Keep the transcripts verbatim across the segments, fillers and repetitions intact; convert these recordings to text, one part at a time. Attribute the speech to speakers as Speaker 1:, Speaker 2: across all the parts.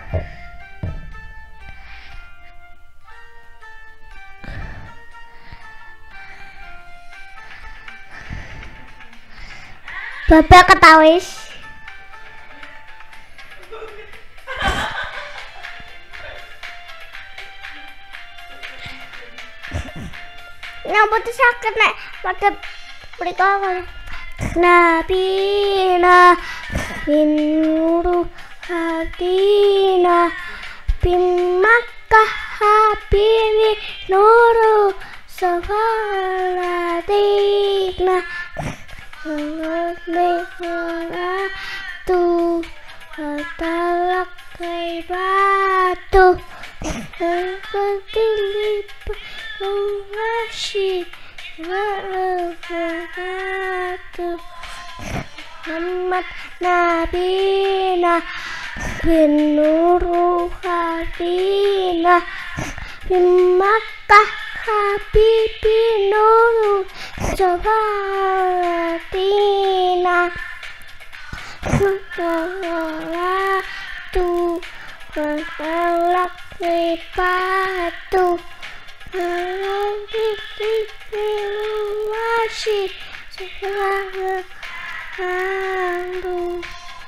Speaker 1: Bapak ketawis. Nyapa tuh sakit nek pada prikawal. Nabina binuru hadina bimakkah habibi nuru safalatina Alhamdulillah tu hatalak kaibatu Al-Fatihah Al-Washi Al-Fatihah Muhammad Nabina bin Nuru Habina bin Makkah Habibi Nuru Jawalatina Salatu Wasalak Ripatu Washi Salatu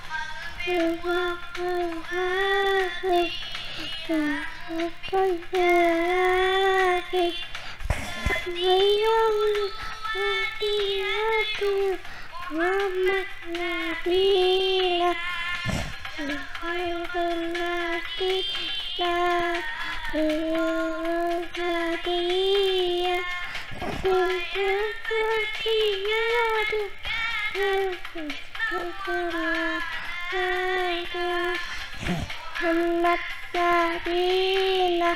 Speaker 1: Muhammad Nabila Muhammad Nabila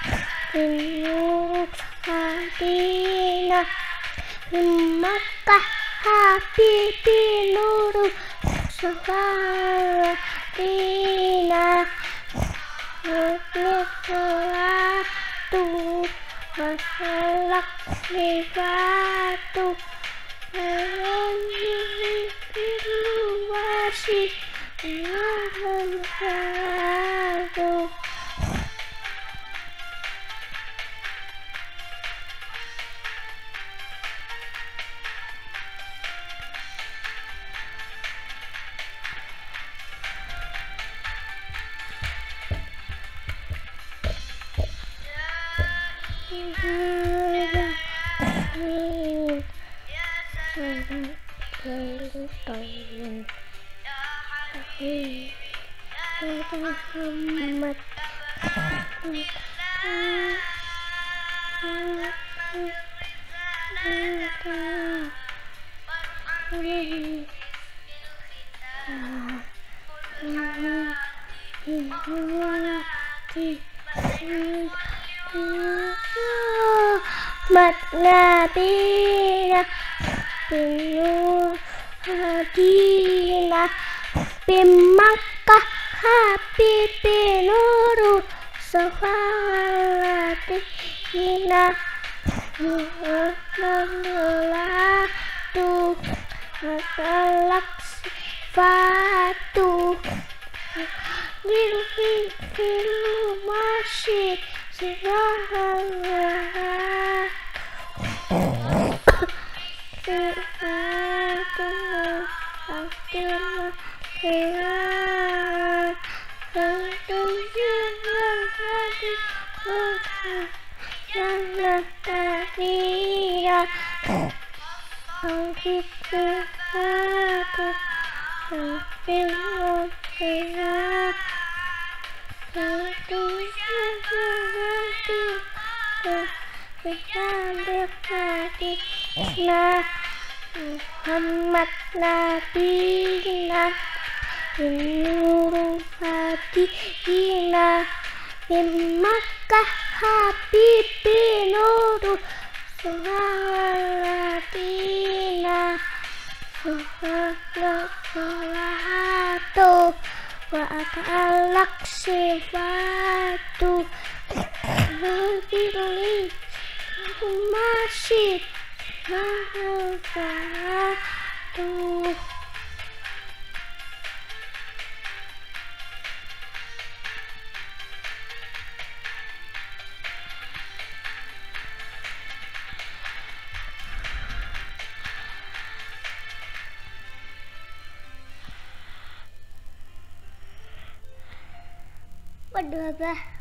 Speaker 1: Nur Hadina Makkah Habibi Nuru Safalatina Salatu Wasalak Nifatu Alhamdulillah Alhamdulillah Muhammad Mat Nabila bin Hadina bin Makkah Habibi Nuru Safalatina Alhamdulillah tu Masalak Sifatu Bilhi Bilu Masyid Sifahullah Sifatullah Abdullah Sifatullah Muhammad Nabina Nuru Hadina bin Makkah Habibi Nuru Safalatina Salatu wa atalak sifatu Nabi masih Salatu Waduh, apa?